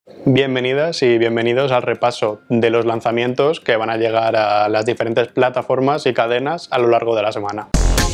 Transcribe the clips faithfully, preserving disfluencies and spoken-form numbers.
Bienvenidas y bienvenidos al repaso de los lanzamientos que van a llegar a las diferentes plataformas y cadenas a lo largo de la semana.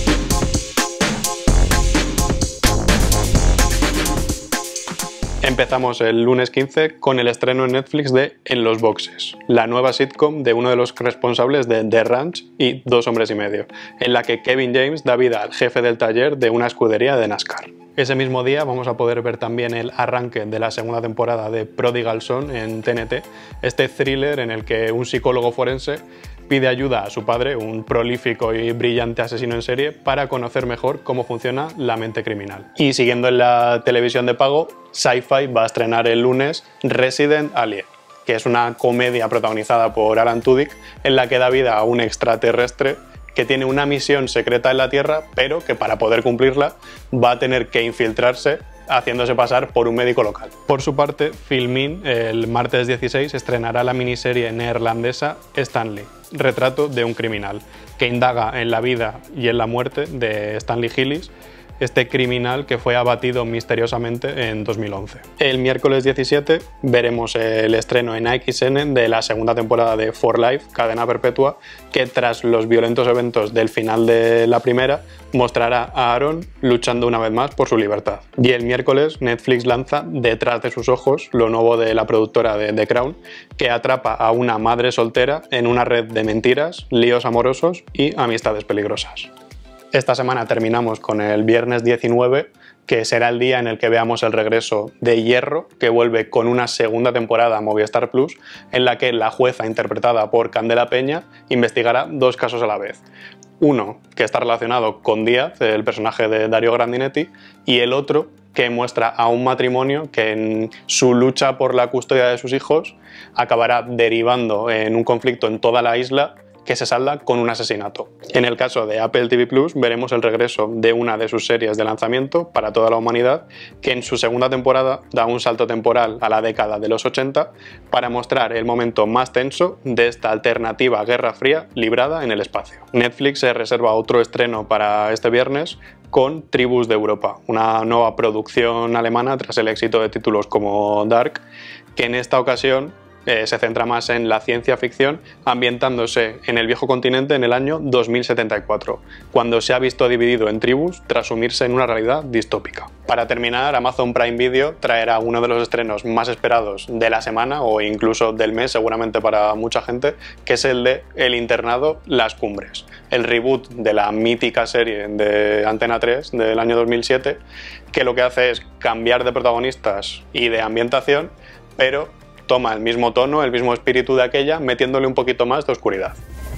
Empezamos el lunes quince con el estreno en Netflix de En los boxes, la nueva sitcom de uno de los responsables de The Ranch y Dos hombres y medio, en la que Kevin James da vida al jefe del taller de una escudería de NASCAR. Ese mismo día vamos a poder ver también el arranque de la segunda temporada de Prodigal Son en T N T, este thriller en el que un psicólogo forense pide ayuda a su padre, un prolífico y brillante asesino en serie, para conocer mejor cómo funciona la mente criminal. Y siguiendo en la televisión de pago, Sci-Fi va a estrenar el lunes Resident Alien, que es una comedia protagonizada por Alan Tudyk en la que da vida a un extraterrestre que tiene una misión secreta en la Tierra, pero que para poder cumplirla va a tener que infiltrarse haciéndose pasar por un médico local. Por su parte, Filmin el martes dieciséis estrenará la miniserie neerlandesa Stanley, retrato de un criminal, que indaga en la vida y en la muerte de Stanley Gillis, este criminal que fue abatido misteriosamente en dos mil once. El miércoles diecisiete veremos el estreno en A X N de la segunda temporada de For Life, Cadena Perpetua, que tras los violentos eventos del final de la primera mostrará a Aaron luchando una vez más por su libertad. Y el miércoles Netflix lanza Detrás de sus ojos, lo nuevo de la productora de The Crown, que atrapa a una madre soltera en una red de mentiras, líos amorosos y amistades peligrosas. Esta semana terminamos con el viernes diecinueve, que será el día en el que veamos el regreso de Hierro, que vuelve con una segunda temporada a Movistar Plus, en la que la jueza interpretada por Candela Peña investigará dos casos a la vez. Uno que está relacionado con Díaz, el personaje de Dario Grandinetti, y el otro que muestra a un matrimonio que en su lucha por la custodia de sus hijos acabará derivando en un conflicto en toda la isla que se salda con un asesinato. En el caso de Apple T V Plus veremos el regreso de una de sus series de lanzamiento para toda la humanidad, que en su segunda temporada da un salto temporal a la década de los ochenta para mostrar el momento más tenso de esta alternativa Guerra Fría librada en el espacio. Netflix se reserva otro estreno para este viernes con Tribus de Europa, una nueva producción alemana tras el éxito de títulos como Dark, que en esta ocasión Eh, se centra más en la ciencia ficción, ambientándose en el viejo continente en el año dos mil setenta y cuatro, cuando se ha visto dividido en tribus tras sumirse en una realidad distópica. Para terminar, Amazon Prime Video traerá uno de los estrenos más esperados de la semana o incluso del mes, seguramente para mucha gente, que es el de El internado, Las cumbres, el reboot de la mítica serie de Antena tres del año dos mil siete, que lo que hace es cambiar de protagonistas y de ambientación, pero toma el mismo tono, el mismo espíritu de aquella, metiéndole un poquito más de oscuridad.